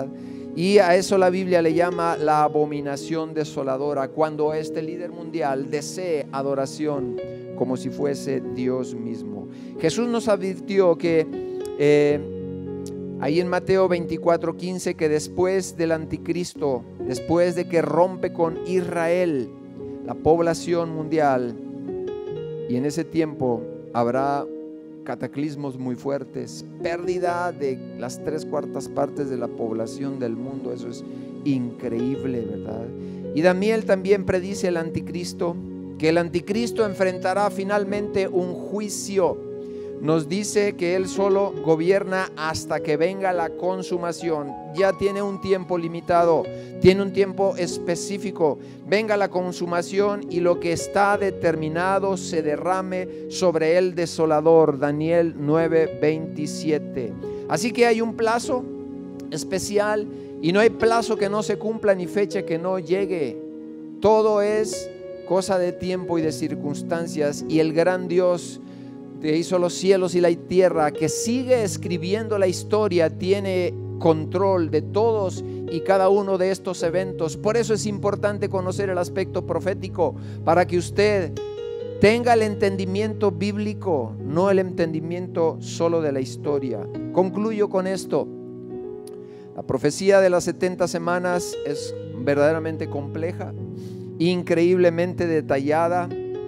Y a eso la Biblia le llama la abominación desoladora, cuando este líder mundial desee adoración como si fuese Dios mismo. Jesús nos advirtió que eh, ahí en Mateo veinticuatro quince, que después del anticristo, después de que rompe con Israel la población mundial, y en ese tiempo habrá cataclismos muy fuertes, pérdida de las tres cuartas partes de la población del mundo. Eso es increíble, ¿verdad? Y Daniel también predice el anticristo, que el anticristo enfrentará finalmente un juicio. Nos dice que él solo gobierna hasta que venga la consumación. Ya tiene un tiempo limitado, tiene un tiempo específico. Venga la consumación y lo que está determinado se derrame sobre el desolador. Daniel nueve veintisiete. Así que hay un plazo especial y no hay plazo que no se cumpla ni fecha que no llegue. Todo es cosa de tiempo y de circunstancias, y el gran Dios que hizo los cielos y la tierra, que sigue escribiendo la historia, tiene control de todos y cada uno de estos eventos. Por eso es importante conocer el aspecto profético, para que usted tenga el entendimiento bíblico, no el entendimiento solo de la historia. Concluyo con esto. La profecía de las setenta semanas es verdaderamente compleja, increíblemente detallada.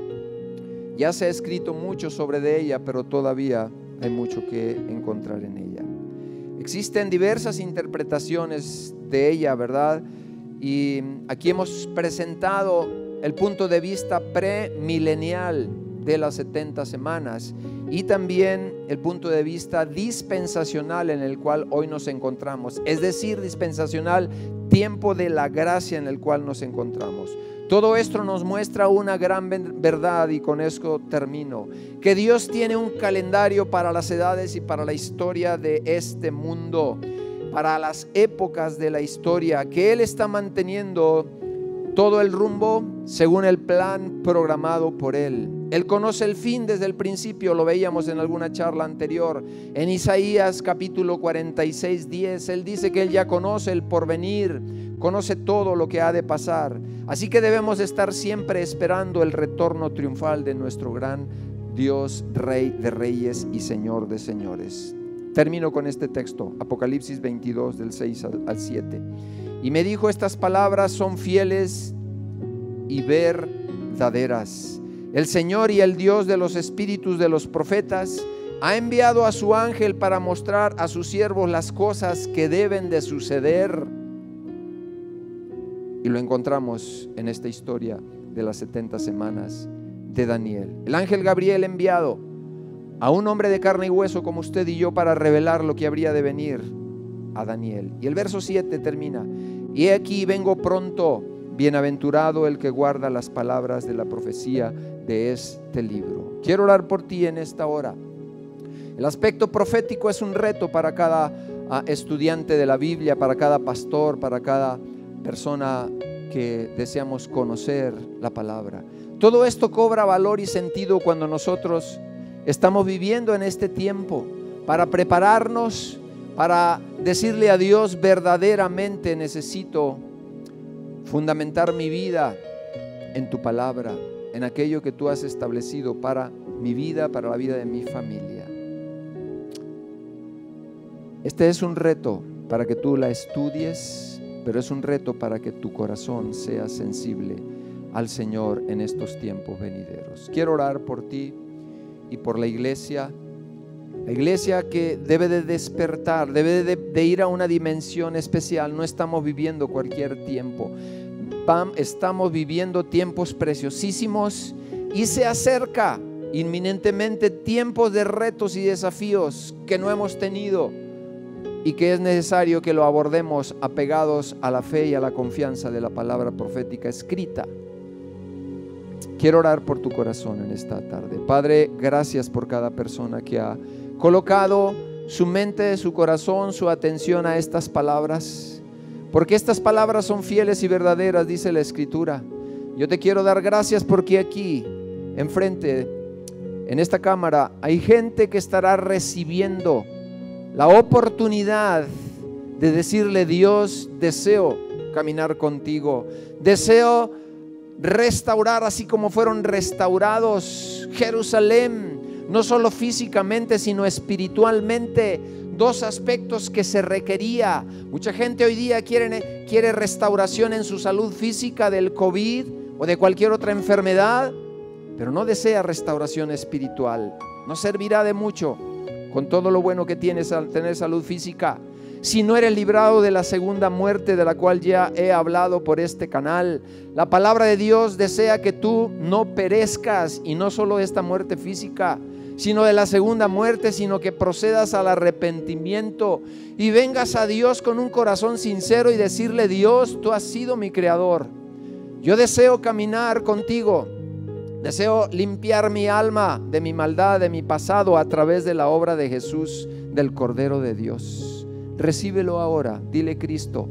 Ya se ha escrito mucho sobre de ella, pero todavía hay mucho que encontrar en ella. Existen diversas interpretaciones de ella, ¿verdad? Y aquí hemos presentado el punto de vista premilenial de las setenta semanas y también el punto de vista dispensacional en el cual hoy nos encontramos. Es decir, dispensacional, tiempo de la gracia en el cual nos encontramos. Todo esto nos muestra una gran verdad, y con esto termino: que Dios tiene un calendario para las edades y para la historia de este mundo, para las épocas de la historia, que Él está manteniendo todo el rumbo según el plan programado por Él. Él conoce el fin desde el principio, lo veíamos en alguna charla anterior. En Isaías capítulo cuarenta y seis, diez, Él dice que Él ya conoce el porvenir, conoce todo lo que ha de pasar. Así que debemos estar siempre esperando el retorno triunfal de nuestro gran Dios, Rey de reyes y Señor de señores. Termino con este texto, Apocalipsis veintidós, del seis al siete. Y me dijo: estas palabras son fieles y verdaderas. El Señor y el Dios de los espíritus de los profetas ha enviado a su ángel para mostrar a sus siervos las cosas que deben de suceder. Y lo encontramos en esta historia de las setenta semanas de Daniel. El ángel Gabriel enviado a un hombre de carne y hueso como usted y yo para revelar lo que habría de venir a Daniel. Y el verso siete termina: y he aquí vengo pronto, bienaventurado el que guarda las palabras de la profecía de este libro. Quiero orar por ti en esta hora. El aspecto profético es un reto para cada uh, estudiante de la Biblia, para cada pastor, para cada persona que deseamos conocer la palabra. Todo esto cobra valor y sentido cuando nosotros estamos viviendo en este tiempo, para prepararnos, para decirle a Dios: verdaderamente necesito fundamentar mi vida en tu palabra, en aquello que tú has establecido para mi vida, para la vida de mi familia. Este es un reto para que tú la estudies, pero es un reto para que tu corazón sea sensible al Señor en estos tiempos venideros. Quiero orar por ti y por la iglesia, la iglesia que debe de despertar, debe de, de ir a una dimensión especial. No estamos viviendo cualquier tiempo, estamos viviendo tiempos preciosísimos, y se acerca inminentemente tiempos de retos y desafíos que no hemos tenido, y que es necesario que lo abordemos apegados a la fe y a la confianza de la palabra profética escrita. Quiero orar por tu corazón en esta tarde. Padre, gracias por cada persona que ha colocado su mente, su corazón, su atención a estas palabras, porque estas palabras son fieles y verdaderas, dice la Escritura. Yo te quiero dar gracias porque aquí, enfrente, en esta cámara, hay gente que estará recibiendo la oportunidad de decirle: Dios, deseo caminar contigo, deseo restaurar así como fueron restaurados Jerusalén, no solo físicamente sino espiritualmente, dos aspectos que se requería. Mucha gente hoy día quiere, quiere restauración en su salud física del COVID o de cualquier otra enfermedad, pero no desea restauración espiritual. No servirá de mucho con todo lo bueno que tienes al tener salud física si no eres librado de la segunda muerte, de la cual ya he hablado por este canal. La palabra de Dios desea que tú no perezcas, y no solo de esta muerte física, sino de la segunda muerte, sino que procedas al arrepentimiento y vengas a Dios con un corazón sincero y decirle: Dios, tú has sido mi creador, yo deseo caminar contigo, deseo limpiar mi alma de mi maldad, de mi pasado, a través de la obra de Jesús, del Cordero de Dios. Recíbelo ahora, dile: Cristo,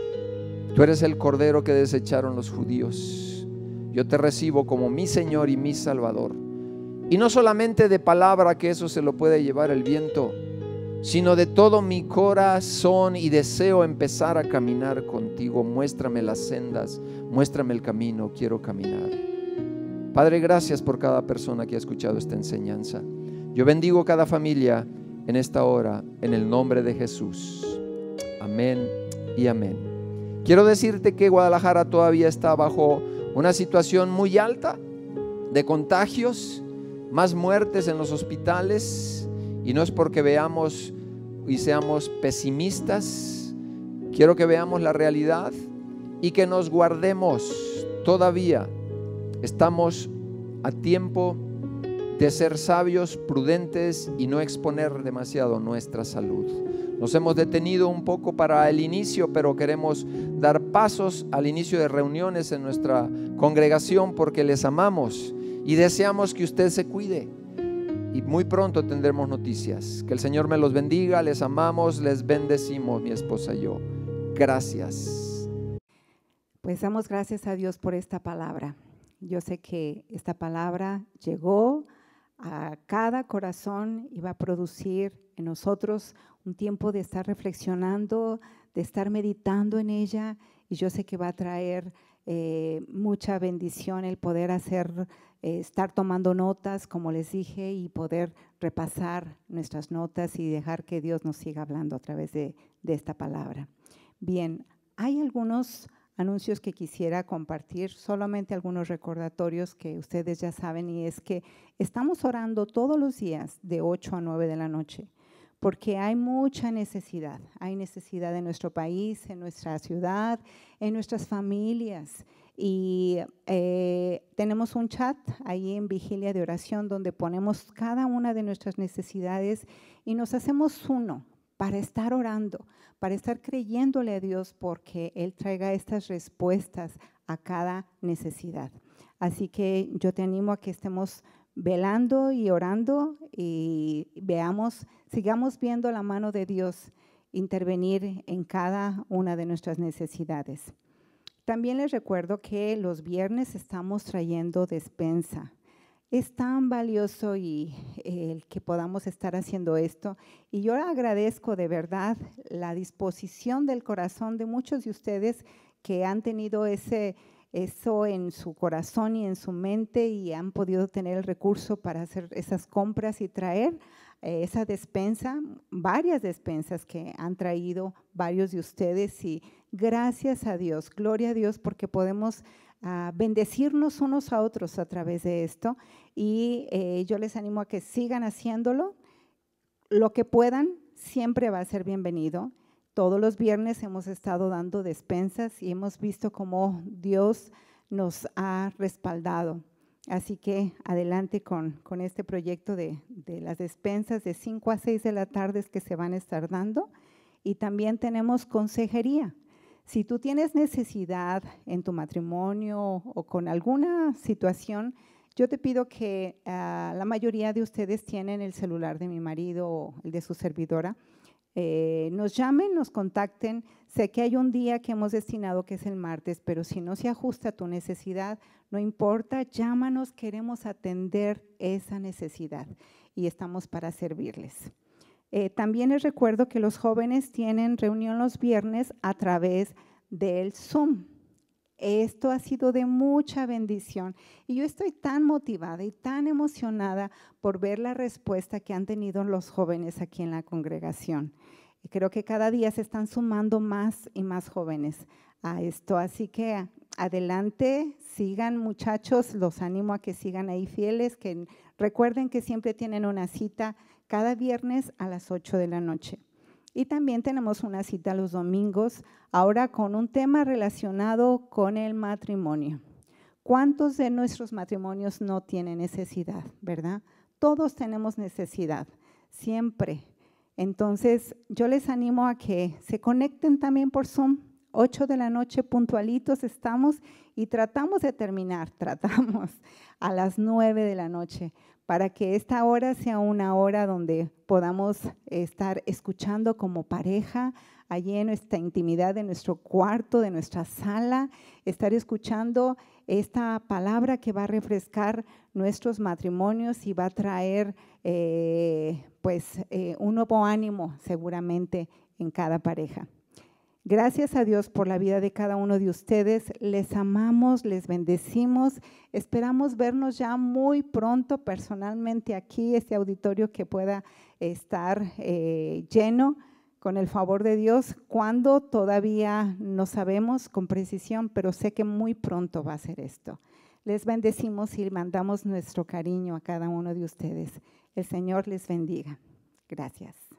tú eres el Cordero que desecharon los judíos, yo te recibo como mi Señor y mi Salvador. Y no solamente de palabra, que eso se lo puede llevar el viento, sino de todo mi corazón, y deseo empezar a caminar contigo. Muéstrame las sendas, muéstrame el camino, quiero caminar. Padre, gracias por cada persona que ha escuchado esta enseñanza. Yo bendigo cada familia en esta hora, en el nombre de Jesús. Amén y amén. Quiero decirte que Guadalajara todavía está bajo una situación muy alta de contagios, más muertes en los hospitales, y no es porque veamos y seamos pesimistas. Quiero que veamos la realidad y que nos guardemos. Todavía estamos a tiempo de ser sabios, prudentes y no exponer demasiado nuestra salud. Nos hemos detenido un poco para el inicio, pero queremos dar pasos al inicio de reuniones en nuestra congregación porque les amamos y deseamos que usted se cuide. Y muy pronto tendremos noticias. Que el Señor me los bendiga. Les amamos, les bendecimos, mi esposa y yo. Gracias. Pues damos gracias a Dios por esta palabra. Yo sé que esta palabra llegó a cada corazón y va a producir en nosotros un tiempo de estar reflexionando, de estar meditando en ella, y yo sé que va a traer eh, mucha bendición el poder hacer, eh, estar tomando notas, como les dije, y poder repasar nuestras notas y dejar que Dios nos siga hablando a través de, de esta palabra. Bien, hay algunos anuncios que quisiera compartir, solamente algunos recordatorios que ustedes ya saben, y es que estamos orando todos los días de ocho a nueve de la noche, porque hay mucha necesidad, hay necesidad en nuestro país, en nuestra ciudad, en nuestras familias, y eh, tenemos un chat ahí en Vigilia de Oración donde ponemos cada una de nuestras necesidades y nos hacemos uno para estar orando, para estar creyéndole a Dios porque Él traiga estas respuestas a cada necesidad. Así que yo te animo a que estemos velando y orando y veamos, sigamos viendo la mano de Dios intervenir en cada una de nuestras necesidades. También les recuerdo que los viernes estamos trayendo despensa. Es tan valioso y eh, el que podamos estar haciendo esto. Y yo agradezco de verdad la disposición del corazón de muchos de ustedes que han tenido ese, eso en su corazón y en su mente y han podido tener el recurso para hacer esas compras y traer eh, esa despensa, varias despensas que han traído varios de ustedes. Y gracias a Dios, gloria a Dios, porque podemos a bendecirnos unos a otros a través de esto, y eh, yo les animo a que sigan haciéndolo. Lo que puedan siempre va a ser bienvenido. Todos los viernes hemos estado dando despensas y hemos visto cómo Dios nos ha respaldado. Así que adelante con, con este proyecto de, de las despensas de cinco a seis de la tarde que se van a estar dando, y también tenemos consejería. Si tú tienes necesidad en tu matrimonio o con alguna situación, yo te pido que uh, la mayoría de ustedes tienen el celular de mi marido o el de su servidora. Eh, nos llamen, nos contacten. Sé que hay un día que hemos destinado que es el martes, pero si no se ajusta a tu necesidad, no importa, llámanos, queremos atender esa necesidad y estamos para servirles. Eh, también les recuerdo que los jóvenes tienen reunión los viernes a través del Zoom. Esto ha sido de mucha bendición y yo estoy tan motivada y tan emocionada por ver la respuesta que han tenido los jóvenes aquí en la congregación. Y creo que cada día se están sumando más y más jóvenes a esto, así que adelante, sigan muchachos, los animo a que sigan ahí fieles, que recuerden que siempre tienen una cita cada viernes a las ocho de la noche. Y también tenemos una cita los domingos, ahora con un tema relacionado con el matrimonio. ¿Cuántos de nuestros matrimonios no tienen necesidad, verdad? Todos tenemos necesidad, siempre. Entonces, yo les animo a que se conecten también por Zoom. ocho de la noche puntualitos estamos y tratamos de terminar, tratamos a las nueve de la noche para que esta hora sea una hora donde podamos estar escuchando como pareja, allí en nuestra intimidad, de nuestro cuarto, de nuestra sala, estar escuchando esta palabra que va a refrescar nuestros matrimonios y va a traer eh, pues eh, un nuevo ánimo seguramente en cada pareja. Gracias a Dios por la vida de cada uno de ustedes. Les amamos, les bendecimos. Esperamos vernos ya muy pronto personalmente aquí, este auditorio que pueda estar eh, lleno con el favor de Dios. Cuándo todavía no sabemos con precisión, pero sé que muy pronto va a ser esto. Les bendecimos y mandamos nuestro cariño a cada uno de ustedes. El Señor les bendiga. Gracias.